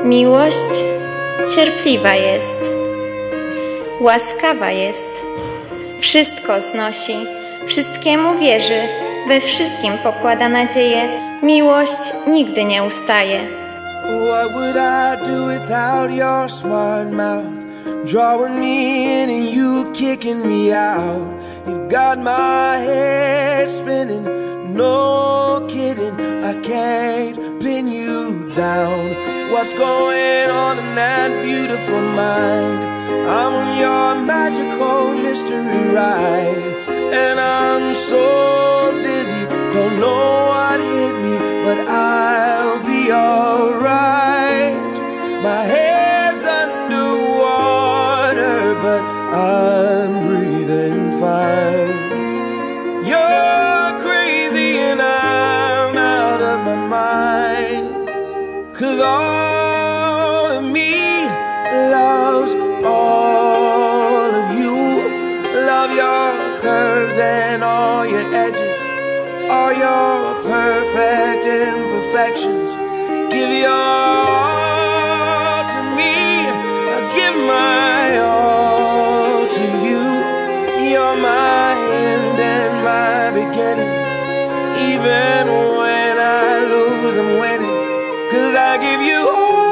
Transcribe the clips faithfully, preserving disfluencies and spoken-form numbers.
Miłość cierpliwa jest, łaskawa jest, wszystko znosi, wszystkiemu wierzy, we wszystkim pokłada nadzieję. Miłość nigdy nie ustaje. What would I do without your smart mouth, drawing me in and you kicking me out? You've got my head spinning, no kidding, I can't pin you down. What's going on in that beautiful mind? I'm on your magical mystery ride, and I'm so dizzy, don't know what hit me, but I'll be alright. My head's underwater, but I'm breathing fine. You're crazy and I'm out of my mind, 'cause all of me loves all of you. Love your curves and all your edges, all your perfect imperfections. Give your all to me, I give my all to you. You're my end and my beginning. Even when I lose, I'm winning, 'cause I give you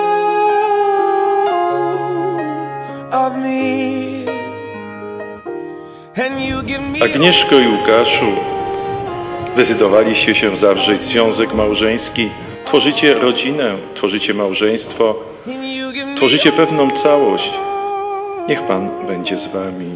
all of me. Agnieszko i Łukaszu, zdecydowaliście się zawrzeć związek małżeński. Tworzycie rodzinę, tworzycie małżeństwo, tworzycie pewną całość. Niech Pan będzie z wami.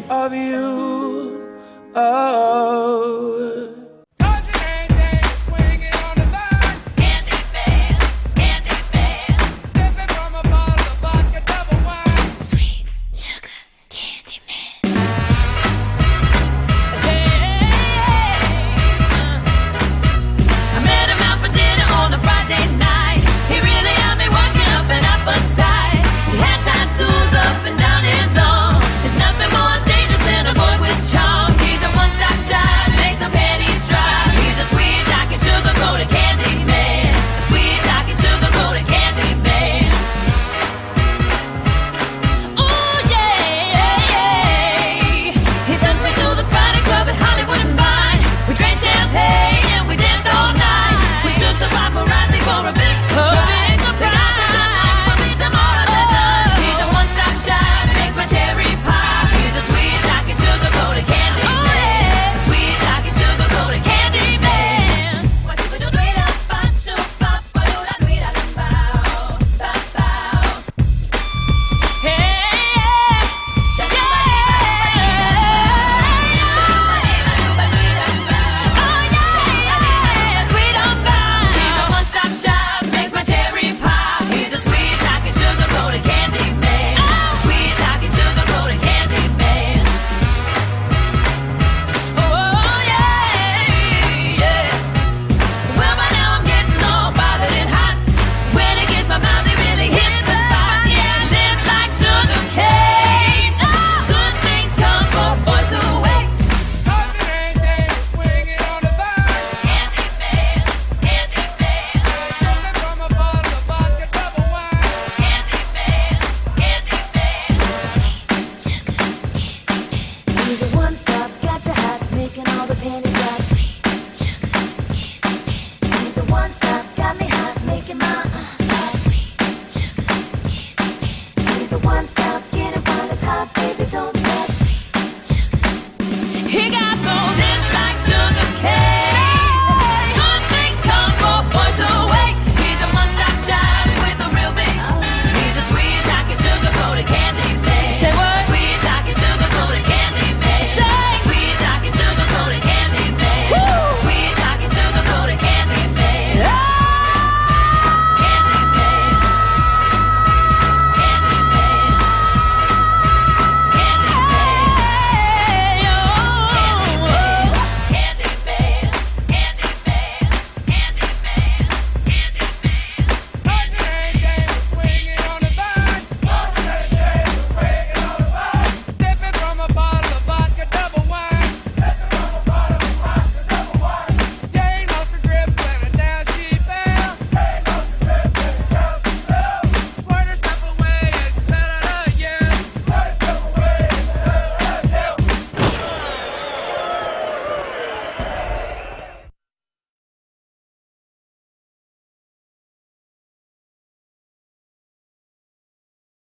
For a big